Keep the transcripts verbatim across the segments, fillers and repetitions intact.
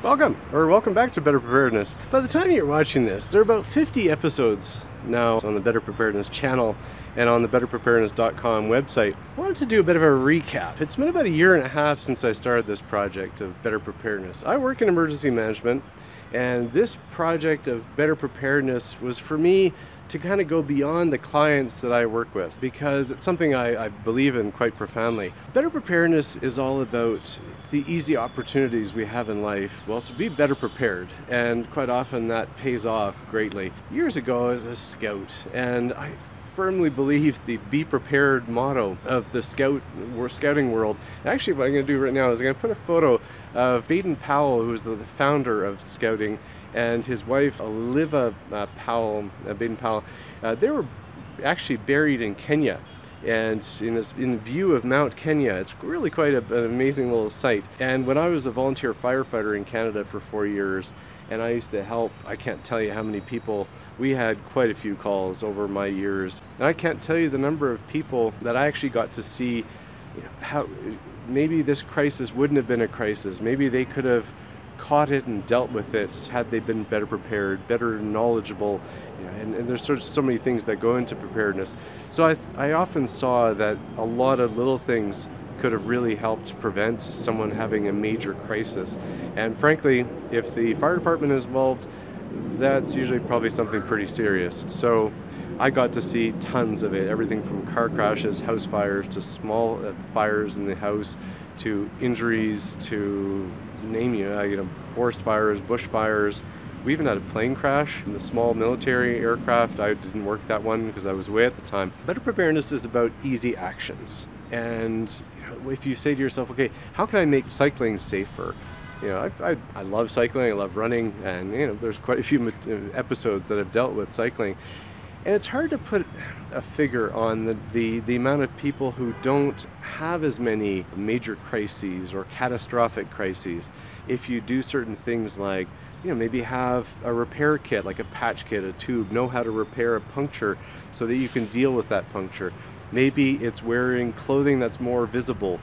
Welcome, or welcome back to Better Preparedness. By the time you're watching this, there are about fifty episodes now on the Better Preparedness channel and on the better preparedness dot com website. I wanted to do a bit of a recap. It's been about a year and a half since I started this project of Better Preparedness. I work in emergency management, and this project of Better Preparedness was for me to kind of go beyond the clients that I work with, because it's something I, I believe in quite profoundly. Better preparedness is all about the easy opportunities we have in life, well, to be better prepared, and quite often that pays off greatly. Years ago, I was a scout, and I firmly believe the be prepared motto of the scout or scouting world. Actually, what I'm going to do right now is I'm going to put a photo of Baden Powell, who's the founder of scouting, and his wife Oliva uh, Powell, uh, Baden Powell. Uh, they were actually buried in Kenya, and in this in view of Mount Kenya. It's really quite a, an amazing little site. And when I was a volunteer firefighter in Canada for four years, and I used to help, I can't tell you how many people, we had quite a few calls over my years, and I can't tell you the number of people that I actually got to see, you know, how maybe this crisis wouldn't have been a crisis. Maybe they could have caught it and dealt with it had they been better prepared, better knowledgeable, you know, and, and there's sort of so many things that go into preparedness. So I, I often saw that a lot of little things could have really helped prevent someone having a major crisis. And frankly, if the fire department is involved, that's usually probably something pretty serious. So I got to see tons of it, everything from car crashes, house fires, to small uh, fires in the house, to injuries, to name you, uh, you know, forest fires, bush fires. We even had a plane crash in the small military aircraft. I didn't work that one because I was away at the time. Better preparedness is about easy actions. And you know, if you say to yourself, okay, how can I make cycling safer? You know, I, I, I love cycling, I love running, and you know, there's quite a few episodes that have dealt with cycling. And it's hard to put a figure on the, the, the amount of people who don't have as many major crises or catastrophic crises if you do certain things like, you know, maybe have a repair kit, like a patch kit, a tube, know how to repair a puncture so that you can deal with that puncture. Maybe it's wearing clothing that's more visible.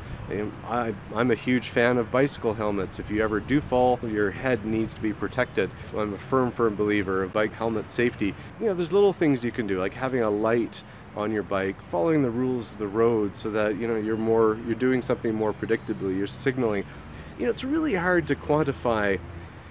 I, I'm a huge fan of bicycle helmets. If you ever do fall, your head needs to be protected. I'm a firm, firm believer of bike helmet safety. You know, there's little things you can do, like having a light on your bike, following the rules of the road so that, you know, you're more, you're doing something more predictably, you're signaling. You know, it's really hard to quantify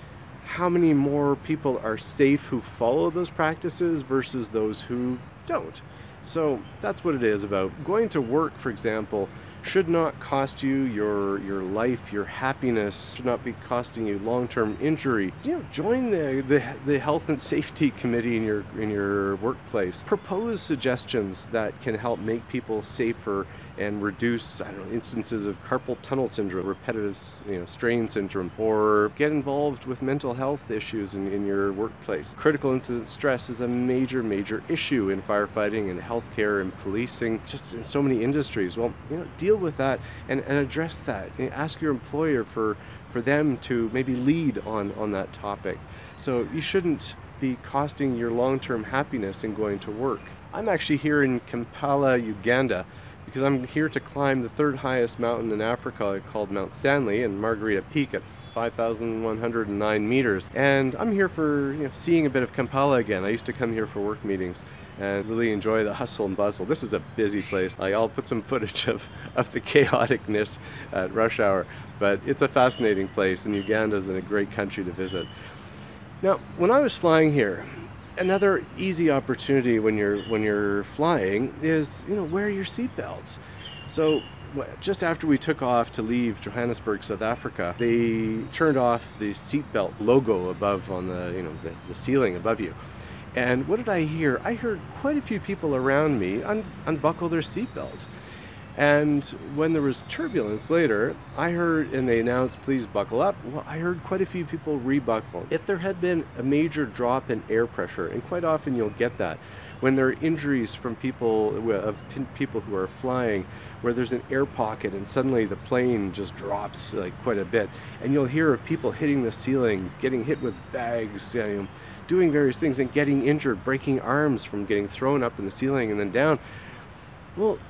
how many more people are safe who follow those practices versus those who don't. So that's what it is about. Going to work, for example, should not cost you your your life, your happiness, should not be costing you long-term injury. You know, join the, the the health and safety committee in your in your workplace. Propose suggestions that can help make people safer and reduce, I don't know, instances of carpal tunnel syndrome, repetitive, you know, strain syndrome, or get involved with mental health issues in, in your workplace. Critical incident stress is a major, major issue in firefighting and healthcare and policing, just in so many industries. Well, you know, deal with that and, and address that. You know, ask your employer for, for them to maybe lead on, on that topic. So you shouldn't be costing your long-term happiness in going to work. I'm actually here in Kampala, Uganda, because I'm here to climb the third highest mountain in Africa called Mount Stanley and Margarita Peak at five thousand one hundred nine meters. And I'm here for, you know, seeing a bit of Kampala again. I used to come here for work meetings and really enjoy the hustle and bustle. This is a busy place. Like, I'll put some footage of, of the chaoticness at rush hour, but it's a fascinating place, and Uganda's a great country to visit. Now, when I was flying here, another easy opportunity when you're when you're flying is, you know, wear your seatbelts. So just after we took off to leave Johannesburg, South Africa, they turned off the seatbelt logo above on the, you know, the, the ceiling above you. And what did I hear? I heard quite a few people around me un unbuckle their seatbelt. And when there was turbulence later, I heard, and they announced, please buckle up. Well, I heard quite a few people rebuckle. If there had been a major drop in air pressure, and quite often you'll get that, when there are injuries from people, of people who are flying, where there's an air pocket and suddenly the plane just drops like quite a bit, and you'll hear of people hitting the ceiling, getting hit with bags, you know, doing various things and getting injured, breaking arms from getting thrown up in the ceiling and then down. Well,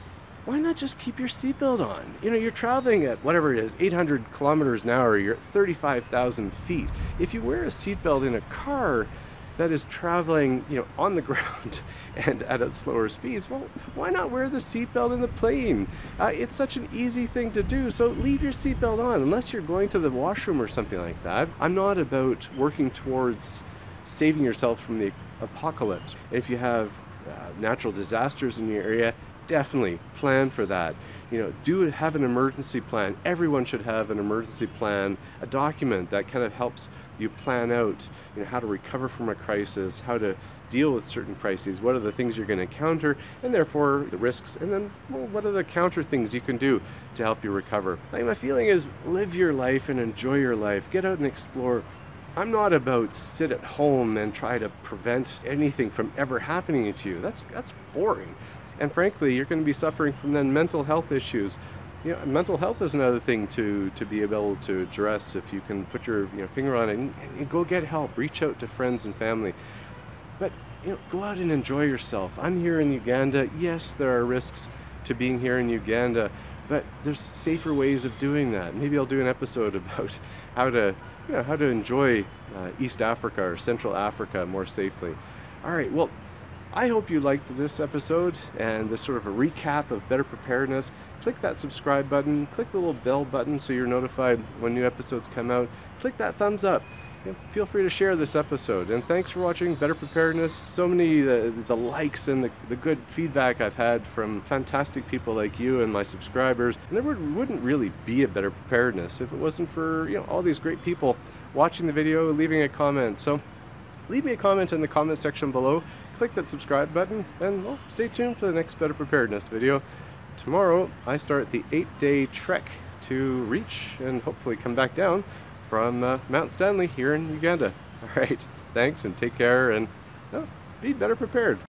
why not just keep your seatbelt on? You know, you're traveling at whatever it is, eight hundred kilometers an hour, you're at thirty-five thousand feet. If you wear a seatbelt in a car that is traveling, you know, on the ground and at a slower speeds, well, why not wear the seatbelt in the plane? Uh, it's such an easy thing to do, so leave your seatbelt on, unless you're going to the washroom or something like that. I'm not about working towards saving yourself from the apocalypse. If you have uh, natural disasters in your area, definitely plan for that. You know, do have an emergency plan. Everyone should have an emergency plan, a document that kind of helps you plan out, you know, how to recover from a crisis, how to deal with certain crises, what are the things you're going to encounter, and therefore the risks, and then, well, what are the counter things you can do to help you recover. Like, my feeling is, live your life and enjoy your life. Get out and explore. I'm not about sit at home and try to prevent anything from ever happening to you. That's, that's boring. And frankly, you're going to be suffering from then mental health issues. You know, mental health is another thing to, to be able to address if you can put your you know, finger on it and, and go get help. Reach out to friends and family. But you know, go out and enjoy yourself. I'm here in Uganda. Yes, there are risks to being here in Uganda, but there's safer ways of doing that. Maybe I'll do an episode about how to, you know, how to enjoy uh, East Africa or Central Africa more safely. All right, well, I hope you liked this episode and this sort of a recap of Better Preparedness. Click that subscribe button, click the little bell button so you're notified when new episodes come out. Click that thumbs up. You know, feel free to share this episode. And thanks for watching Better Preparedness. So many the, the likes and the, the good feedback I've had from fantastic people like you and my subscribers. And there would, wouldn't really be a Better Preparedness if it wasn't for you know all these great people watching the video, leaving a comment. So leave me a comment in the comment section below. Click that subscribe button, and well, stay tuned for the next Better Preparedness video. Tomorrow, I start the eight-day trek to reach and hopefully come back down from uh, Mount Stanley here in Uganda. All right, thanks and take care, and oh, be better prepared.